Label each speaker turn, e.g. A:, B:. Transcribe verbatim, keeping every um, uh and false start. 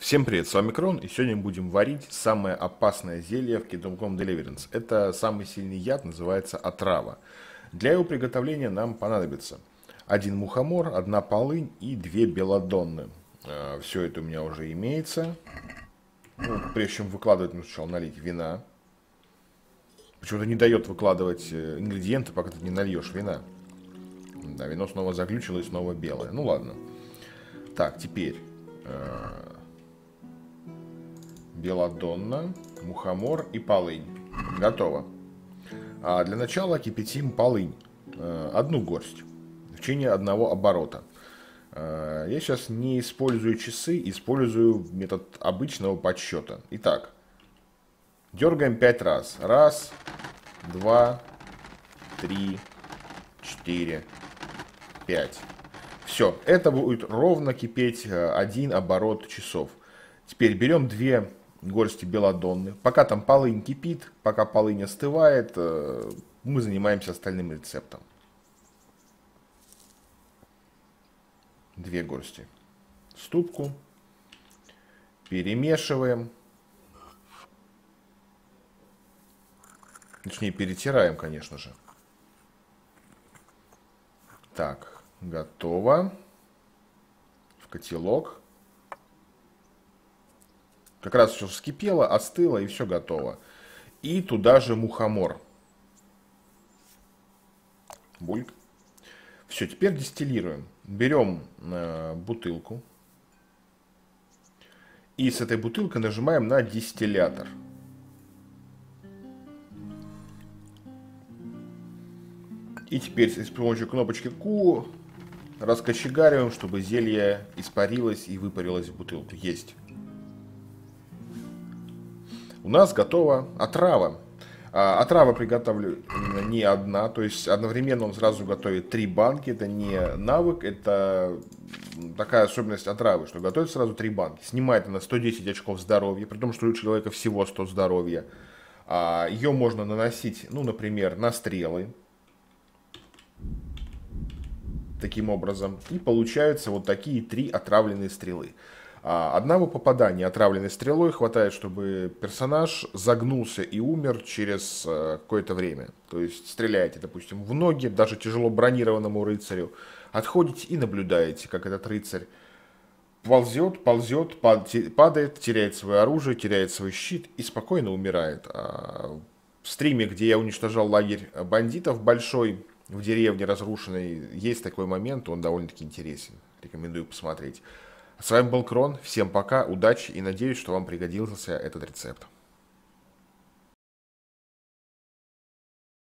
A: Всем привет, с вами Крон, и сегодня мы будем варить самое опасное зелье в Kingdom Come Deliverance. Это самый сильный яд, называется отрава. Для его приготовления нам понадобится один мухомор, одна полынь и две белладонны. Все это у меня уже имеется. Ну, прежде чем выкладывать, нужно сначала налить вина. Почему-то не дает выкладывать ингредиенты, пока ты не нальешь вина. Да, вино снова заглючило и снова белое. Ну ладно. Так, теперь... белладонна, мухомор и полынь. Готово. А для начала кипятим полынь. Одну горсть. В течение одного оборота. Я сейчас не использую часы, использую метод обычного подсчета. Итак, дергаем пять раз. Раз, два, три, четыре, пять. Все, это будет ровно кипеть один оборот часов. Теперь берем две горсти белладонны. Пока там полынь кипит, пока полынь остывает, мы занимаемся остальным рецептом. Две горсти. Ступку. Перемешиваем. Точнее, перетираем, конечно же. Так, готово. В котелок. Как раз все вскипело, остыло и все готово. И туда же мухомор. Бульк. Все, теперь дистиллируем. Берем э, бутылку. И с этой бутылкой нажимаем на дистиллятор. И теперь с помощью кнопочки Q раскочегариваем, чтобы зелье испарилось и выпарилось в бутылку. Есть. У нас готова отрава. А, отрава приготовлю не одна, то есть одновременно он сразу готовит три банки. Это не навык, это такая особенность отравы, что готовит сразу три банки. Снимает она сто десять очков здоровья, при том, что у человека всего сто здоровья. А, ее можно наносить, ну, например, на стрелы. Таким образом. И получаются вот такие три отравленные стрелы. Одного попадания отравленной стрелой хватает, чтобы персонаж загнулся и умер через какое-то время. То есть стреляете, допустим, в ноги, даже тяжело бронированному рыцарю, отходите и наблюдаете, как этот рыцарь ползет, ползет, падает, теряет свое оружие, теряет свой щит и спокойно умирает. А в стриме, где я уничтожал лагерь бандитов большой, в деревне разрушенной, есть такой момент, он довольно-таки интересен. Рекомендую посмотреть. С вами был Крон, всем пока, удачи и надеюсь, что вам пригодился этот рецепт.